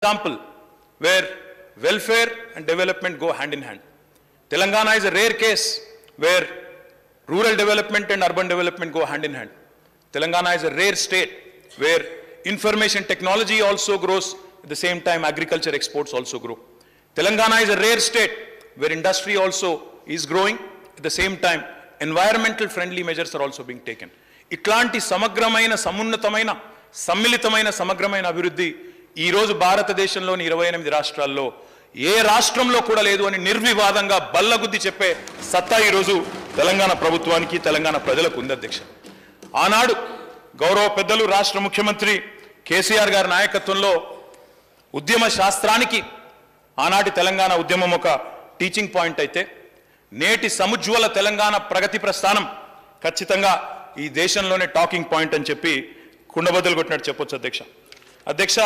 example where welfare and development go hand in hand. Telangana is a rare case where rural development and urban development go hand in hand. Telangana is a rare state where information technology also grows, at the same time agriculture exports also grow. Telangana is a rare state where industry also is growing, at the same time environmental friendly measures are also being taken. ఇట్లాంటి సమగ్రమైన సమున్నతమైన సమ్మిళితమైన సమగ్రమైన అభివృద్ధి ఈ రోజు భారతదేశంలోని 28 రాష్ట్రాల్లో ఏ రాష్ట్రంలో కూడా లేదు అని నిర్వివాదంగా బల్లగుద్ది చెప్పే సత్తా ఈ రోజు తెలంగాణ ప్రభుత్వానికి తెలంగాణ ప్రజలకు ఉంది అధ్యక్ష. ఆనాడు గౌరవ పెద్దలు రాష్ట్ర ముఖ్యమంత్రి కేసీఆర్ గారి నాయకత్వంలో ఉద్యమ శాస్త్రానికి ఆనాటి తెలంగాణ ఉద్యమం ఒక టీచింగ్ పాయింట్ అయితే నేటి సముజ్వల తెలంగాణ ప్రగతి ప్రస్థానం ఖచ్చితంగా ఈ దేశంలోనే టాకింగ్ పాయింట్ అని చెప్పి కుండబద్దలు కొట్టినట్టు చెప్పొచ్చు అధ్యక్ష. అధ్యక్ష,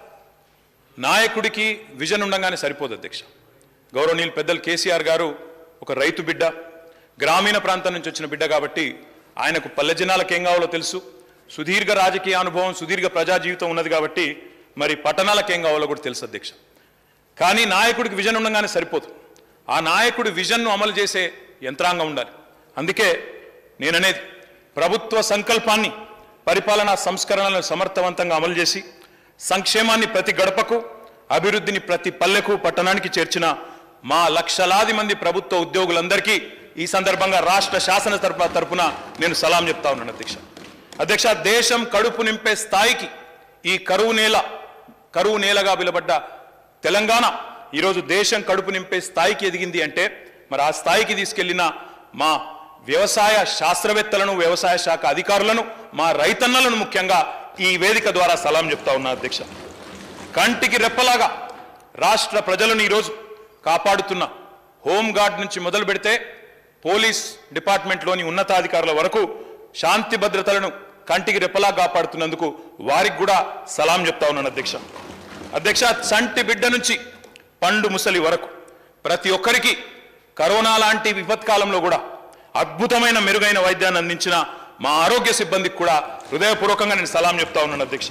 నాయకుడికి విజన్ ఉండగానే సరిపోదు అధ్యక్ష. గౌరవనీయులు పెద్దలు కేసీఆర్ గారు ఒక రైతు బిడ్డ, గ్రామీణ ప్రాంతం నుంచి వచ్చిన బిడ్డ కాబట్టి ఆయనకు పల్లె జనాలకు ఏం కావాలో తెలుసు, సుదీర్ఘ రాజకీయ అనుభవం సుదీర్ఘ ప్రజా జీవితం ఉన్నది కాబట్టి మరి పట్టణాలకు ఏం కావాలో కూడా తెలుసు అధ్యక్ష. కానీ నాయకుడికి విజన్ ఉండగానే సరిపోదు, ఆ నాయకుడి విజన్ను అమలు చేసే యంత్రాంగం ఉండాలి. అందుకే నేననేది ప్రభుత్వ సంకల్పాన్ని పరిపాలనా సంస్కరణలను సమర్థవంతంగా అమలు చేసి సంక్షేమాన్ని ప్రతి గడపకు అభివృద్ధిని ప్రతి పల్లెకు పట్టణానికి చేర్చిన మా లక్షలాది మంది ప్రభుత్వ ఉద్యోగులందరికీ ఈ సందర్భంగా రాష్ట్ర శాసన తరపున నేను సలాం చెప్తా ఉన్నాను అధ్యక్ష. అధ్యక్ష, దేశం కడుపు నింపే స్థాయికి ఈ కరువు నేలగా పిలువబడ్డ తెలంగాణ ఈరోజు దేశం కడుపు నింపే స్థాయికి ఎదిగింది అంటే మరి ఆ స్థాయికి తీసుకెళ్లిన మా వ్యవసాయ శాస్త్రవేత్తలను, వ్యవసాయ శాఖ అధికారులను, మా రైతన్నలను ముఖ్యంగా ఈ వేదిక ద్వారా సలాం చెప్తా ఉన్నా అధ్యక్ష. కంటికి రెప్పలాగా రాష్ట్ర ప్రజలను ఈరోజు కాపాడుతున్న హోంగార్డ్ నుంచి మొదలు పెడితే పోలీస్ డిపార్ట్మెంట్లోని ఉన్నతాధికారుల వరకు శాంతి భద్రతలను కంటికి రెప్పలా కాపాడుతున్నందుకు వారికి కూడా సలాం చెప్తా ఉన్నాను అధ్యక్ష. అధ్యక్ష, చంటి బిడ్డ నుంచి పండు ముసలి వరకు ప్రతి ఒక్కరికి కరోనా లాంటి విపత్కాలంలో కూడా అద్భుతమైన మెరుగైన వైద్యాన్ని అందించిన మా ఆరోగ్య సిబ్బందికి కూడా హృదయపూర్వకంగా నేను సలాం చెప్తా ఉన్నాను అధ్యక్ష.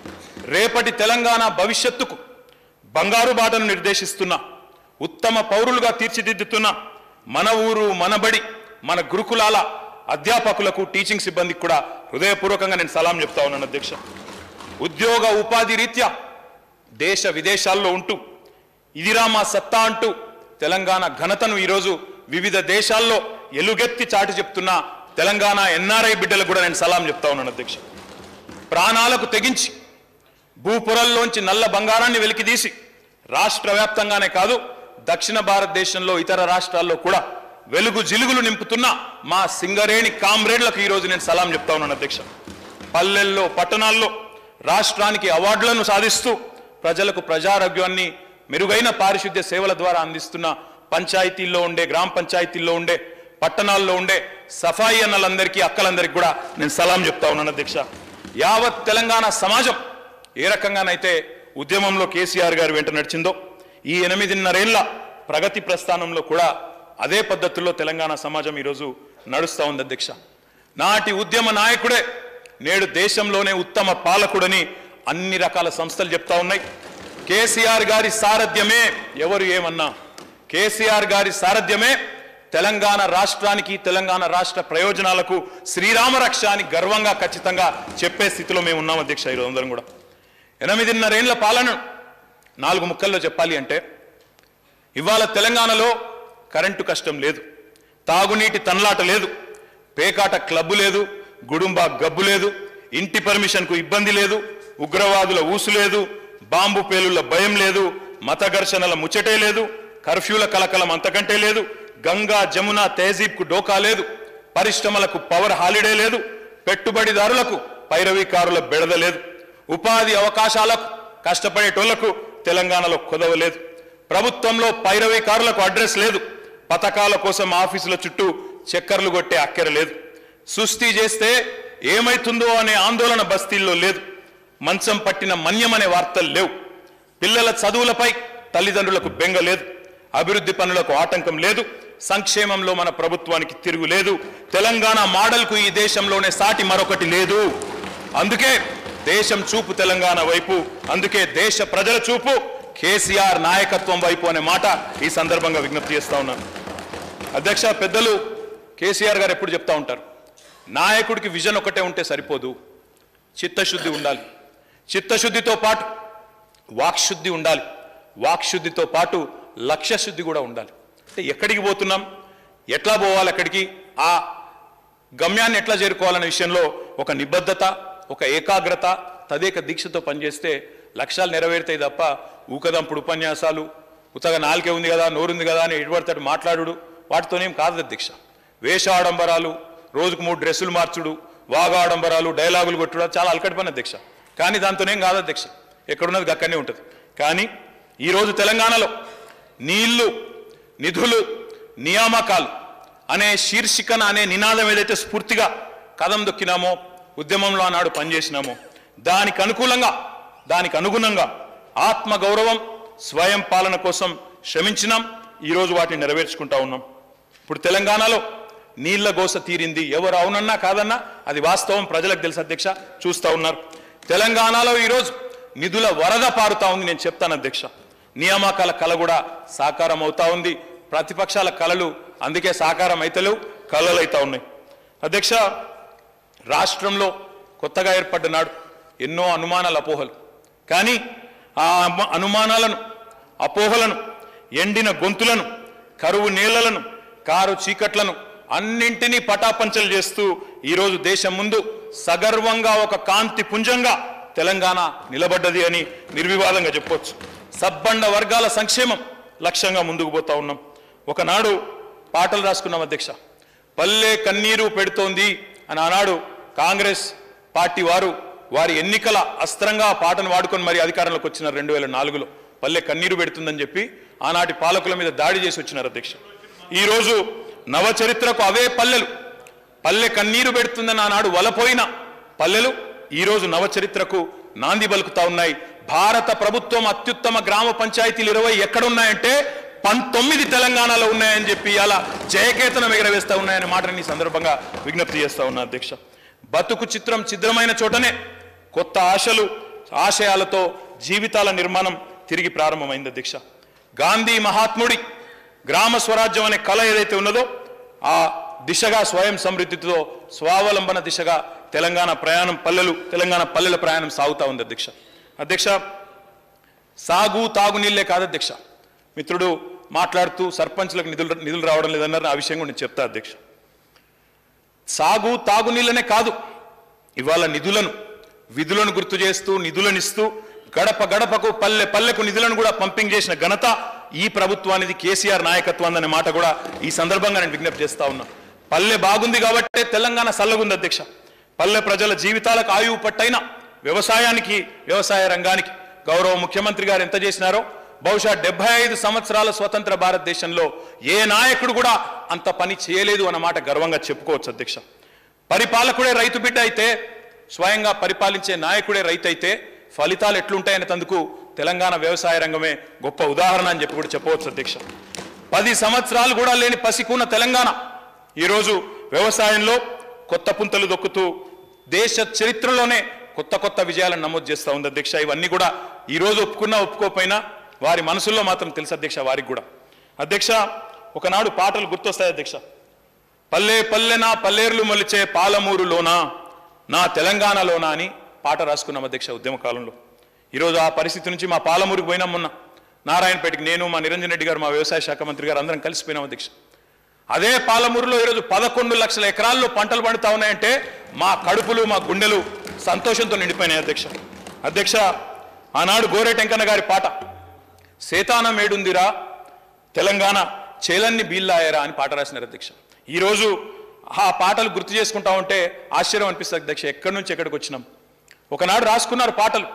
రేపటి తెలంగాణ భవిష్యత్తుకు బంగారు బాటను నిర్దేశిస్తున్న, ఉత్తమ పౌరులుగా తీర్చిదిద్దుతున్న మన ఊరు మన బడి మన గురుకులాల అధ్యాపకులకు, టీచింగ్ సిబ్బందికి కూడా హృదయపూర్వకంగా నేను సలాం చెప్తా ఉన్నాను అధ్యక్ష. ఉద్యోగ ఉపాధి రీత్యా దేశ విదేశాల్లో ఉంటూ ఇదిరా మా సత్తా అంటూ తెలంగాణ ఘనతను ఈరోజు వివిధ దేశాల్లో ఎలుగెత్తి చాటి చెప్తున్న తెలంగాణ ఎన్ఆర్ఐ బిడ్డలకు కూడా నేను సలాం చెప్తా ఉన్నాను అధ్యక్ష. ప్రాణాలకు తెగించి భూపురల్లోంచి నల్ల బంగారాన్ని వెలికితీసి రాష్ట్ర వ్యాప్తంగానే కాదు దక్షిణ భారతదేశంలో ఇతర రాష్ట్రాల్లో కూడా వెలుగు జిలుగులు నింపుతున్న మా సింగరేణి కామ్రేడ్లకు ఈరోజు నేను సలాం చెప్తా ఉన్నాను అధ్యక్ష. పల్లెల్లో పట్టణాల్లో రాష్ట్రానికి అవార్డులను సాధిస్తూ ప్రజలకు ప్రజారోగ్యాన్ని మెరుగైన పారిశుద్ధ్య సేవల ద్వారా అందిస్తున్న పంచాయతీల్లో ఉండే, గ్రామ పంచాయతీల్లో ఉండే, పట్టణాల్లో ఉండే సఫాయి అన్నలందరికీ, అక్కలందరికీ కూడా నేను సలాం చెప్తా ఉన్నాను అధ్యక్ష. యావత్ తెలంగాణ సమాజం ఏ రకంగానైతే ఉద్యమంలో కేసీఆర్ గారు వెంట నడిచిందో ఈ 8.5 ఏళ్ల ప్రగతి ప్రస్థానంలో కూడా అదే పద్ధతుల్లో తెలంగాణ సమాజం ఈరోజు నడుస్తూ ఉంది అధ్యక్ష. నాటి ఉద్యమ నాయకుడే నేడు దేశంలోనే ఉత్తమ పాలకుడని అన్ని రకాల సంస్థలు చెప్తా ఉన్నాయి. కేసీఆర్ గారి సారథ్యమే, ఎవరు ఏమన్నా కేసీఆర్ గారి సారథ్యమే తెలంగాణ రాష్ట్రానికి, తెలంగాణ రాష్ట్ర ప్రయోజనాలకు శ్రీరామ రక్ష అని గర్వంగా ఖచ్చితంగా చెప్పే స్థితిలో మేము ఉన్నాం అధ్యక్ష. ఈరోజు అందరం కూడా 8.5 ఏళ్ల పాలన 4 ముక్కల్లో చెప్పాలి అంటే ఇవాళ తెలంగాణలో కరెంటు కష్టం లేదు, తాగునీటి తన్లాట లేదు, పేకాట క్లబ్బు లేదు, గుడుంబా గబ్బు లేదు, ఇంటి పర్మిషన్కు ఇబ్బంది లేదు, ఉగ్రవాదుల ఊసు లేదు, బాంబు పేలుళ్ల భయం లేదు, మత ఘర్షణల ముచ్చటే లేదు, కర్ఫ్యూల కలకలం అంతకంటే లేదు, గంగా జమున తహజీబ్కు డోకా లేదు, పరిశ్రమలకు పవర్ హాలిడే లేదు, పెట్టుబడిదారులకు పైరవీకారుల బెడద లేదు, ఉపాధి అవకాశాలకు కష్టపడేటోళ్లకు తెలంగాణలో కొదవ లేదు, ప్రభుత్వంలో పైరవీకారులకు అడ్రస్ లేదు, పథకాల కోసం ఆఫీసుల చుట్టూ చక్కర్లు కొట్టే అక్కెర లేదు, సుస్థి చేస్తే ఏమైతుందో అనే ఆందోళన బస్తీల్లో లేదు, మంచం పట్టిన మన్యం అనే వార్తలు లేవు, పిల్లల చదువులపై తల్లిదండ్రులకు బెంగ లేదు, అభివృద్ధి పనులకు ఆటంకం లేదు, సంక్షేమంలో మన ప్రభుత్వానికి తిరుగు లేదు, తెలంగాణ మోడల్కు ఈ దేశంలోనే సాటి మరొకటి లేదు. అందుకే దేశం చూపు తెలంగాణ వైపు, అందుకే దేశ ప్రజల చూపు కేసీఆర్ నాయకత్వం వైపు అనే మాట ఈ సందర్భంగా విజ్ఞప్తి చేస్తా ఉన్నాను. అధ్యక్ష, పెద్దలు కేసీఆర్ గారు ఎప్పుడు చెప్తా ఉంటారు, నాయకుడికి విజన్ ఒకటే ఉంటే సరిపోదు, చిత్తశుద్ధి ఉండాలి. చిత్తశుద్ధితో పాటు వాక్శుద్ధి ఉండాలి, వాక్శుద్ధితో పాటు లక్ష్యశుద్ధి కూడా ఉండాలి. అంటే ఎక్కడికి పోతున్నాం, ఎట్లా పోవాలి, అక్కడికి ఆ గమ్యాన్ని ఎట్లా చేరుకోవాలనే విషయంలో ఒక నిబద్ధత, ఒక ఏకాగ్రత, తదేక దీక్షతో పనిచేస్తే లక్ష్యాలు నెరవేరుతాయి తప్ప ఊకదంపుడు ఉపన్యాసాలు, ఉత్తగా నాలుకే ఉంది కదా, నోరుంది కదా అని ఎటుపడతాడు మాట్లాడు, వాటితోనేం కాదు అధ్యక్ష. వేష ఆడంబరాలు, రోజుకు 3 డ్రెస్సులు మార్చుడు, వాగా ఆడంబరాలు, డైలాగులు కొట్టుడు చాలా అలకటి పని అధ్యక్ష. కానీ దాంతోనేం కాదు అధ్యక్ష, ఎక్కడున్నది అక్కడనే ఉంటుంది. కానీ ఈరోజు తెలంగాణలో నీళ్లు, నిధులు, నియామకాలు అనే శీర్షికన అనే నినాదం ఏదైతే స్ఫూర్తిగా కదం దొక్కినామో, ఉద్యమంలో ఆనాడు పనిచేసినామో, దానికి అనుకూలంగా, దానికి అనుగుణంగా ఆత్మగౌరవం, స్వయం పాలన కోసం శ్రమించినాం. ఈరోజు వాటిని నెరవేర్చుకుంటా ఉన్నాం. ఇప్పుడు తెలంగాణలో నీళ్ల గోస తీరింది. ఎవరు అవునన్నా కాదన్నా అది వాస్తవం, ప్రజలకు తెలుసు అధ్యక్ష, చూస్తూ ఉన్నారు. తెలంగాణలో ఈరోజు నిధుల వరద పారుతా ఉంది. నేను చెప్తాను అధ్యక్ష, నియామకాల కళ కూడా సాకారం అవుతా ఉంది. ప్రతిపక్షాల కళలు అందుకే సాకారం అయితలేవు, కళలు అవుతా ఉన్నాయి. అధ్యక్ష, రాష్ట్రంలో కొత్తగా ఏర్పడ్డ నాడు ఎన్నో అనుమానాలు, అపోహలు. కానీ ఆ అనుమానాలను, అపోహలను, ఎండిన గొంతులను, కరువు నీళ్లను, కారు చీకట్లను అన్నింటినీ పటాపంచలు చేస్తూ ఈరోజు దేశం ముందు సగర్వంగా ఒక కాంతి పుంజంగా తెలంగాణ నిలబడ్డది అని నిర్వివాదంగా చెప్పొచ్చు. సబ్బండ వర్గాల సంక్షేమం లక్ష్యంగా ముందుకు పోతా ఉన్నాం. ఒకనాడు పాటలు రాసుకున్నాం అధ్యక్ష, పల్లె కన్నీరు పెడుతోంది అని ఆనాడు కాంగ్రెస్ పార్టీ వారు వారి ఎన్నికల అస్త్రంగా పాటను వాడుకొని మరి అధికారంలోకి వచ్చినారు. 2004లో పల్లె కన్నీరు పెడుతుందని చెప్పి ఆనాటి పాలకుల మీద దాడి చేసి వచ్చినారు అధ్యక్ష. ఈరోజు నవచరిత్రకు అవే పల్లెలు, పల్లె కన్నీరు పెడుతుందని ఆనాడు వలపోయిన పల్లెలు ఈరోజు నవచరిత్రకు నాంది పలుకుతా ఉన్నాయి. భారత ప్రభుత్వం అత్యుత్తమ గ్రామ పంచాయతీలు 20 ఎక్కడున్నాయంటే 19 తెలంగాణలో ఉన్నాయని చెప్పి అలా జయకేతనం ఎగరవేస్తా ఉన్నాయనే మాటని ఈ సందర్భంగా విజ్ఞప్తి చేస్తా ఉన్నా అధ్యక్ష. బతుకు చిత్రం ఛిద్రమైన చోటనే కొత్త ఆశలు, ఆశయాలతో జీవితాల నిర్మాణం తిరిగి ప్రారంభమైంది అధ్యక్ష. గాంధీ మహాత్ముడి గ్రామ స్వరాజ్యం అనే కళ ఏదైతే ఉన్నదో ఆ దిశగా స్వయం సమృద్ధితో స్వావలంబన దిశగా తెలంగాణ ప్రయాణం, తెలంగాణ పల్లెల ప్రయాణం సాగుతా ఉంది అధ్యక్ష. అధ్యక్ష, సాగు తాగునీళ్లే కాదు అధ్యక్ష. మిత్రుడు మాట్లాడుతూ సర్పంచ్లకు నిధులు రావడం లేదన్నారు, ఆ విషయం కూడా నేను చెప్తా అధ్యక్ష. సాగు తాగునీళ్ళనే కాదు, ఇవాళ నిధులను, విధులను గుర్తు చేస్తూ, నిధులను ఇస్తూ, గడప గడపకు, పల్లె పల్లెకు నిధులను కూడా పంపింగ్ చేసిన ఘనత ఈ ప్రభుత్వానికి, కేసీఆర్ నాయకత్వం అనే మాట కూడా ఈ సందర్భంగా నేను విజ్ఞప్తి చేస్తా ఉన్నా. పల్లె బాగుంది కాబట్టి తెలంగాణ సల్లగుంది అధ్యక్ష. పల్లె ప్రజల జీవితాలకు ఆయువు పట్టైన వ్యవసాయానికి, వ్యవసాయ రంగానికి గౌరవ ముఖ్యమంత్రి గారు ఎంత చేసినారో బహుశా 75 సంవత్సరాల స్వతంత్ర భారతదేశంలో ఏ నాయకుడు కూడా అంత పని చేయలేదు అన్నమాట గర్వంగా చెప్పుకోవచ్చు అధ్యక్ష. పరిపాలకుడే రైతు బిడ్డ అయితే, స్వయంగా పరిపాలించే నాయకుడే రైతు అయితే ఫలితాలు ఎట్లుంటాయనే తందుకు తెలంగాణ వ్యవసాయ రంగమే గొప్ప ఉదాహరణ అని చెప్పి కూడా చెప్పవచ్చు అధ్యక్ష. 10 సంవత్సరాలు కూడా లేని పసికున్న తెలంగాణ ఈరోజు వ్యవసాయంలో కొత్త పుంతలు దొక్కుతూ దేశ చరిత్రలోనే కొత్త కొత్త విజయాలను నమోదు చేస్తూ ఉంది అధ్యక్ష. ఇవన్నీ కూడా ఈరోజు ఒప్పుకున్నా ఒప్పుకోపోయినా వారి మనసుల్లో మాత్రం తెలుసు అధ్యక్ష, వారికి కూడా. అధ్యక్ష, ఒకనాడు పాటలు గుర్తొస్తాయి అధ్యక్ష. పల్లె పల్లెనా పల్లేర్లు మొలిచే పాలమూరులోనా, నా తెలంగాణలోనా అని పాట రాసుకున్నాం అధ్యక్ష ఉద్యమ కాలంలో. ఈరోజు ఆ పరిస్థితి నుంచి మా పాలమూరుకు పోయినాం. మొన్న నారాయణపేటకి నేను, మా నిరంజన్ రెడ్డి గారు, మా వ్యవసాయ శాఖ మంత్రి గారు అందరం కలిసిపోయినాం అధ్యక్ష. అదే పాలమూరులో ఈరోజు 11 లక్షల ఎకరాల్లో పంటలు పండుతా ఉన్నాయంటే మా కడుపులు, మా గుండెలు సంతోషంతో నిండిపోయినాయి అధ్యక్ష. అధ్యక్ష, ఆనాడు గోరేటెంకన్న గారి పాట సేతానం ఏడుందిరా తెలంగాణ చేలన్ని బీల్లాయరా అని పాట రాసినారు అధ్యక్ష. ఈరోజు ఆ పాటలు గుర్తు చేసుకుంటా ఉంటే ఆశ్చర్యం అనిపిస్తుంది అధ్యక్ష, ఎక్కడి నుంచి ఎక్కడికి వచ్చినాం. ఒకనాడు రాసుకున్నారు పాటలు,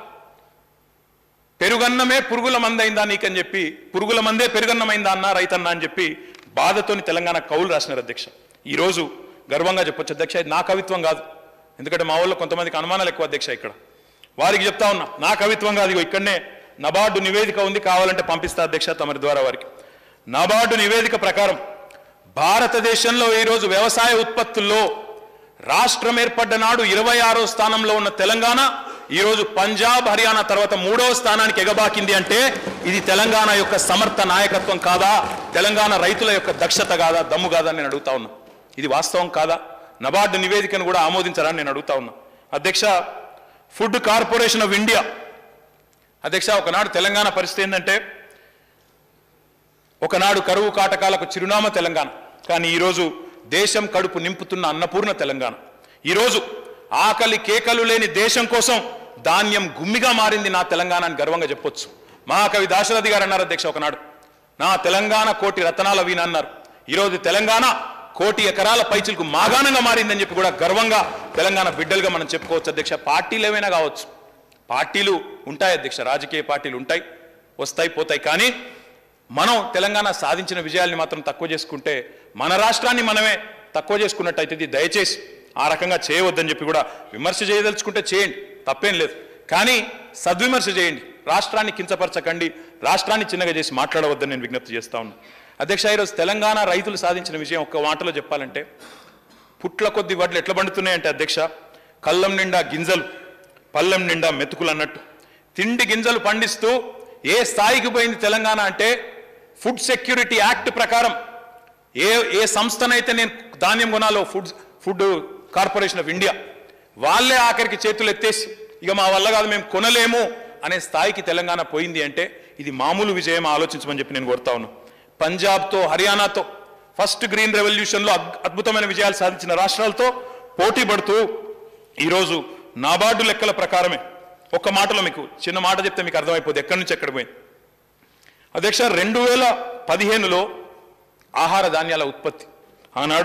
పెరుగన్నమే పురుగుల మందైందా నీకని చెప్పి, పురుగుల మందే పెరుగన్నమైందా అన్నా రైతన్నా అని చెప్పి బాధతోని తెలంగాణ కవులు రాసినారు అధ్యక్ష. ఈరోజు గర్వంగా చెప్పొచ్చు అధ్యక్ష, ఇది నా కవిత్వం కాదు. ఎందుకంటే మా వాళ్ళు కొంతమందికి అనుమానాలు ఎక్కువ అధ్యక్ష. ఇక్కడ వారికి చెప్తా ఉన్నా, నా కవిత్వం కాదు. ఇక్కడనే నబార్డు నివేదిక ఉంది, కావాలంటే పంపిస్తా అధ్యక్ష తమరి ద్వారా వారికి. నబార్డు నివేదిక ప్రకారం భారతదేశంలో ఈరోజు వ్యవసాయ ఉత్పత్తుల్లో రాష్ట్రం ఏర్పడ్డ నాడు 26వ స్థానంలో ఉన్న తెలంగాణ ఈరోజు పంజాబ్ హర్యానా తర్వాత 3వ స్థానానికి ఎగబాకింది అంటే ఇది తెలంగాణ యొక్క సమర్థ నాయకత్వం కాదా, తెలంగాణ రైతుల యొక్క దక్షత కాదా, దమ్ము కాదా అని నేను అడుగుతా ఉన్నా. ఇది వాస్తవం కాదా? నబార్డు నివేదికను కూడా ఆమోదించారని నేను అడుగుతా ఉన్నా. అధ్యక్ష, ఫుడ్ కార్పొరేషన్ ఆఫ్ ఇండియా అధ్యక్ష, ఒకనాడు తెలంగాణ పరిస్థితి ఏంటంటే ఒకనాడు కరువు కాటకాలకు చిరునామా తెలంగాణ, కానీ ఈరోజు దేశం కడుపు నింపుతున్న అన్నపూర్ణ తెలంగాణ. ఈరోజు ఆకలి కేకలు లేని దేశం కోసం ధాన్యం గుమ్మిగా మారింది నా తెలంగాణ అని గర్వంగా చెప్పొచ్చు. మహాకవి దాశరథి గారు అన్నారు అధ్యక్ష ఒకనాడు, నా తెలంగాణ కోటి రతనాల వీణ అన్నారు. ఈరోజు తెలంగాణ కోటి ఎకరాల పైచిలకు మాగాణంగా మారిందని చెప్పి కూడా గర్వంగా తెలంగాణ బిడ్డలుగా మనం చెప్పుకోవచ్చు అధ్యక్ష. పార్టీలు ఏమైనా కావచ్చు, పార్టీలు ఉంటాయి అధ్యక్ష, రాజకీయ పార్టీలు ఉంటాయి, వస్తాయి పోతాయి, కానీ మనం తెలంగాణ సాధించిన విజయాల్ని మాత్రం తక్కువ చేసుకుంటే మన రాష్ట్రాన్ని మనమే తక్కువ చేసుకున్నట్టయితే దయచేసి ఆ రకంగా చేయవద్దని చెప్పి కూడా విమర్శ చేయదలుచుకుంటే చేయండి, తప్పేం లేదు, కానీ సద్విమర్శ చేయండి, రాష్ట్రాన్ని కించపరచకండి, రాష్ట్రాన్ని చిన్నగా చేసి మాట్లాడవద్దని నేను విజ్ఞప్తి చేస్తా ఉన్నాను. అధ్యక్ష, ఈరోజు తెలంగాణ రైతులు సాధించిన విషయం ఒక్క మాటలో చెప్పాలంటే పుట్ల కొద్ది వడ్లు ఎట్లా పండుతున్నాయంటే అధ్యక్ష, కళ్ళం నిండా గింజలు పళ్ళెం నిండా మెతుకులు అన్నట్టు తిండి గింజలు పండిస్తూ ఏ స్థాయికి పోయింది తెలంగాణ అంటే ఫుడ్ సెక్యూరిటీ యాక్ట్ ప్రకారం ఏ సంస్థనైతే నేను ధాన్యం కొనాలో ఫుడ్ కార్పొరేషన్ ఆఫ్ ఇండియా వాళ్ళే ఆఖరికి చేతులు ఎత్తేసి ఇక మా వల్ల కాదు మేము కొనలేము అనే స్థాయికి తెలంగాణ పోయింది అంటే ఇది మామూలు విజయం ఆలోచించమని చెప్పి నేను కోరుతా ఉన్నాను. పంజాబ్తో హర్యానాతో ఫస్ట్ గ్రీన్ రెవల్యూషన్లో అద్భుతమైన విజయాలు సాధించిన రాష్ట్రాలతో పోటీ పడుతూ ఈరోజు నాబార్డు లెక్కల ప్రకారమే ఒక్క మాటలో మీకు చిన్న మాట చెప్తే మీకు అర్థమైపోతుంది ఎక్కడి నుంచి ఎక్కడ పోయింది. అధ్యక్ష, 2015లో ఆహార ధాన్యాల ఉత్పత్తి ఆనాడు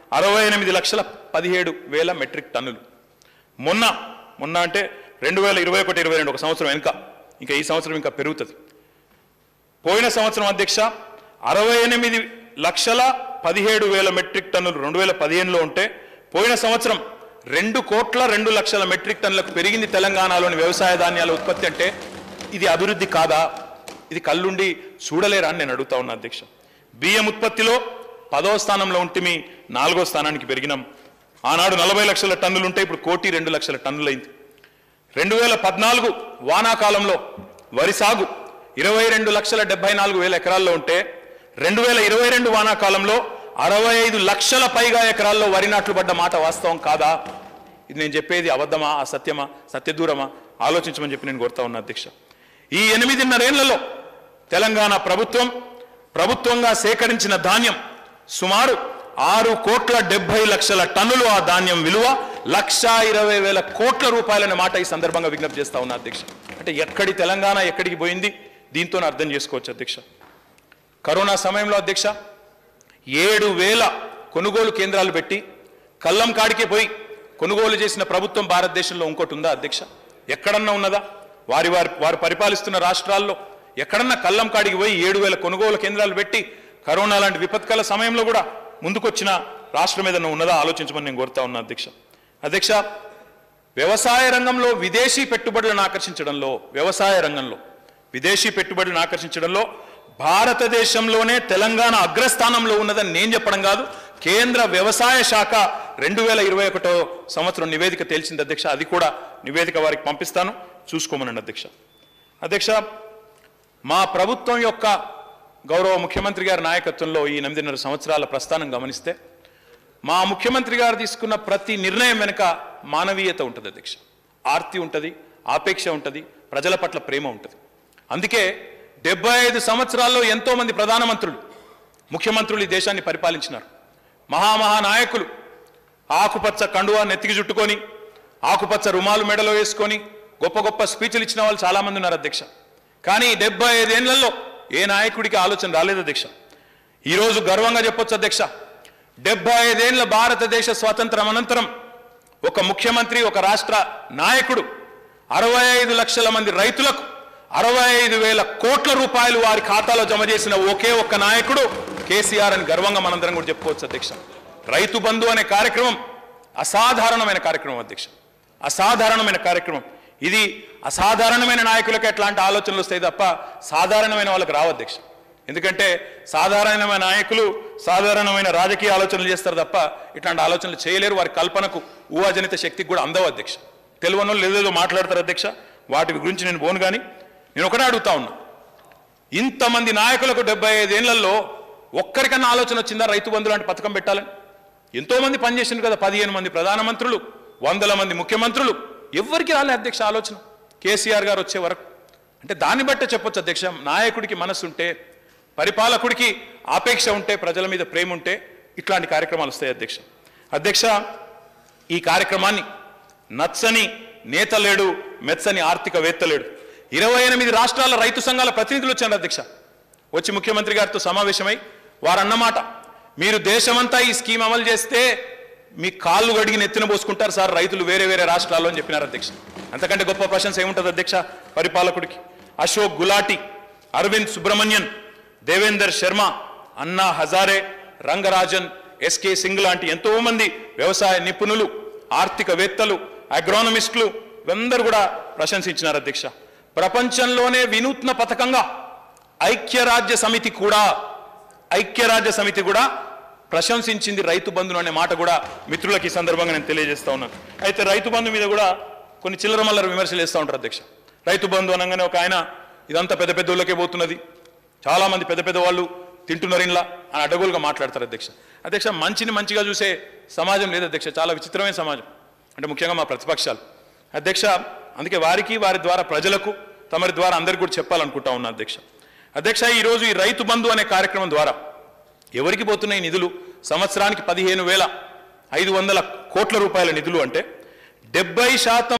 68,17,000 మెట్రిక్ టన్నులు. మొన్న అంటే 2021-22 ఒక సంవత్సరం వెనుక, ఇంకా ఈ సంవత్సరం ఇంకా పెరుగుతుంది. పోయిన సంవత్సరం అధ్యక్ష 68,17,000 మెట్రిక్ టన్నులు 2015లో ఉంటే పోయిన సంవత్సరం 2,02,00,000 మెట్రిక్ టన్నులకు పెరిగింది తెలంగాణలోని వ్యవసాయ ధాన్యాల ఉత్పత్తి. అంటే ఇది అభివృద్ధి కాదా? ఇది కళ్ళుండి చూడలేరా అని నేను అడుగుతా ఉన్నా అధ్యక్ష. బియ్యం ఉత్పత్తిలో 10వ స్థానంలో ఉంటే 4వ స్థానానికి పెరిగినాం. ఆనాడు 40 లక్షల టన్నులు ఉంటే ఇప్పుడు 1,02,00,000 టన్నులైంది. 2014 వానాకాలంలో వరి సాగు 22,74,000 ఎకరాల్లో ఉంటే 2022 వానాకాలంలో 65 లక్షల పైగా ఎకరాల్లో వరి నాట్లు పడ్డ మాట వాస్తవం కాదా? ఇది నేను చెప్పేది అబద్ధమా, అసత్యమా, సత్యదూరమా? ఆలోచించమని చెప్పి నేను కోరుతా ఉన్నా అధ్యక్ష. ఈ 8.5 ఏళ్లలో తెలంగాణ ప్రభుత్వంగా సేకరించిన ధాన్యం సుమారు 6,70,00,000 టన్నులు. ఆ ధాన్యం విలువ 1,20,000 కోట్ల రూపాయలనే మాట ఈ సందర్భంగా విజ్ఞప్తి చేస్తా ఉన్నా అధ్యక్ష. అంటే ఎక్కడి తెలంగాణ ఎక్కడికి పోయింది దీంతో అర్థం చేసుకోవచ్చు అధ్యక్ష. కరోనా సమయంలో అధ్యక్ష 7,000 కొనుగోలు కేంద్రాలు పెట్టి కళ్ళం కాడికే పోయి కొనుగోలు చేసిన ప్రభుత్వం భారతదేశంలో ఇంకోటి ఉందా అధ్యక్ష? ఎక్కడన్నా ఉన్నదా? వారు పరిపాలిస్తున్న రాష్ట్రాల్లో ఎక్కడన్నా కళ్ళం కాడికి పోయి 7,000 కొనుగోలు కేంద్రాలు పెట్టి కరోనా లాంటి విపత్కల సమయంలో కూడా ముందుకొచ్చిన రాష్ట్రం ఏదన్నా ఉన్నదా? ఆలోచించమని నేను కోరుతా ఉన్నా అధ్యక్ష. వ్యవసాయ రంగంలో విదేశీ పెట్టుబడులను ఆకర్షించడంలో భారతదేశంలోనే తెలంగాణ అగ్రస్థానంలో ఉన్నదని నేను చెప్పడం కాదు, కేంద్ర వ్యవసాయ శాఖ 2021 సంవత్సరం నివేదిక తేల్చింది అధ్యక్ష. అది కూడా నివేదిక వారికి పంపిస్తాను, చూసుకోమనండి అధ్యక్ష. మా ప్రభుత్వం యొక్క గౌరవ ముఖ్యమంత్రి గారి నాయకత్వంలో ఈ 8.5 సంవత్సరాల ప్రస్థానం గమనిస్తే మా ముఖ్యమంత్రి గారు తీసుకున్న ప్రతి నిర్ణయం వెనుక మానవీయత ఉంటుంది అధ్యక్ష, ఆర్తి ఉంటుంది, ఆపేక్ష ఉంటుంది, ప్రజల పట్ల ప్రేమ ఉంటుంది. అందుకే 75 సంవత్సరాల్లో ఎంతో మంది ప్రధానమంత్రులు, ముఖ్యమంత్రులు ఈ దేశాన్ని పరిపాలించినారు. మహానాయకులు ఆకుపచ్చ కండువా నెత్తికి చుట్టుకొని, ఆకుపచ్చ రుమాలు మెడలో వేసుకొని గొప్ప స్పీచ్లు ఇచ్చిన వాళ్ళు చాలామంది ఉన్నారు అధ్యక్ష. కానీ 75 ఏళ్లలో ఏ నాయకుడికి ఆలోచన రాలేదు అధ్యక్ష. ఈరోజు గర్వంగా చెప్పొచ్చు అధ్యక్ష, 75 ఏళ్ల భారతదేశ స్వాతంత్రం అనంతరం ఒక ముఖ్యమంత్రి, ఒక రాష్ట్ర నాయకుడు 65 లక్షల మంది రైతులకు 65,000 కోట్ల రూపాయలు వారి ఖాతాలో జమ చేసిన ఒకే ఒక్క నాయకుడు కేసీఆర్ అని గర్వంగా మనందరం కూడా చెప్పుకోవచ్చు అధ్యక్ష. రైతు బంధు అనే కార్యక్రమం అసాధారణమైన కార్యక్రమం అధ్యక్ష, అసాధారణమైన కార్యక్రమం. ఇది అసాధారణమైన నాయకులకు ఎట్లాంటి ఆలోచనలు వస్తాయి తప్ప సాధారణమైన వాళ్ళకి రావు అధ్యక్ష. ఎందుకంటే సాధారణమైన నాయకులు సాధారణమైన రాజకీయ ఆలోచనలు చేస్తారు తప్ప ఇట్లాంటి ఆలోచనలు చేయలేరు, వారి కల్పనకు ఊహాజనిత శక్తికి కూడా అందవు అధ్యక్ష. తెలియనో లేదేదో మాట్లాడతారు అధ్యక్ష, వాటి గురించి నేను పోను. కానీ నేను ఒకటే అడుగుతా ఉన్నా, ఇంతమంది నాయకులకు 75 ఏళ్లలో ఒక్కరికన్నా ఆలోచన వచ్చిందా రైతు బంధు లాంటి పథకం పెట్టాలని? ఎంతోమంది పనిచేసింది కదా, 15 మంది ప్రధానమంత్రులు, 100 మంది ముఖ్యమంత్రులు, ఎవరికి రాలే అధ్యక్ష ఆలోచన కేసీఆర్ గారు వచ్చే వరకు. అంటే దాన్ని బట్టే చెప్పొచ్చు అధ్యక్ష, నాయకుడికి మనసు ఉంటే, పరిపాలకుడికి ఆపేక్ష ఉంటే, ప్రజల మీద ప్రేమ ఉంటే ఇట్లాంటి కార్యక్రమాలు వస్తాయి అధ్యక్ష. అధ్యక్ష, ఈ కార్యక్రమాన్ని నచ్చని నేత లేడు, మెచ్చని ఆర్థికవేత్త లేడు. 28 రాష్ట్రాల రైతు సంఘాల ప్రతినిధులు వచ్చారు అధ్యక్ష. వచ్చి ముఖ్యమంత్రి గారితో సమావేశమై వారన్నమాట, మీరు దేశమంతా ఈ స్కీమ్ అమలు చేస్తే మీ కాళ్ళు గడిగి నెత్తిన పోసుకుంటారు సార్ రైతులు వేరే వేరే రాష్ట్రాల్లో అని చెప్పినారు అధ్యక్ష. అంతకంటే గొప్ప ప్రశంస ఏముంటుంది అధ్యక్ష పరిపాలకుడికి? అశోక్ గులాటి, అరవింద్ సుబ్రహ్మణ్యన్, దేవేందర్ శర్మ, అన్నా హజారే, రంగరాజన్, ఎస్కే సింగ్ లాంటి ఎంతో మంది వ్యవసాయ నిపుణులు, ఆర్థికవేత్తలు, అగ్రోనమిస్టులు అందరూ కూడా ప్రశంసించినారు అధ్యక్ష. ప్రపంచంలోనే వినూత్న పథకంగా ఐక్యరాజ్య సమితి కూడా ప్రశంసించింది రైతు బంధును అనే మాట కూడా మిత్రులకి ఈ సందర్భంగా నేను తెలియజేస్తా ఉన్నాను. అయితే రైతు బంధు మీద కూడా కొన్ని చిల్లర మల్లర విమర్శలు వేస్తూ ఉంటారు అధ్యక్ష. రైతు బంధు అనగానే ఒక ఆయన, ఇదంతా పెద్ద పెద్ద వాళ్ళకే పోతున్నది, చాలామంది పెద్ద పెద్ద వాళ్ళు తింటున్నారు ఇంట్లో అని అడ్డగోలుగా మాట్లాడతారు అధ్యక్ష. అధ్యక్ష, మంచిని మంచిగా చూసే సమాజం లేదు అధ్యక్ష, చాలా విచిత్రమైన సమాజం, అంటే ముఖ్యంగా మా ప్రతిపక్షాలు అధ్యక్ష. అందుకే వారికి, వారి ద్వారా ప్రజలకు, తమరి ద్వారా అందరికీ కూడా చెప్పాలనుకుంటా ఉన్నా అధ్యక్ష. అధ్యక్ష, ఈరోజు ఈ రైతు బంధు అనే కార్యక్రమం ద్వారా ఎవరికి పోతున్నాయి నిధులు? సంవత్సరానికి 15,500 కోట్ల రూపాయల నిధులు, అంటే 70%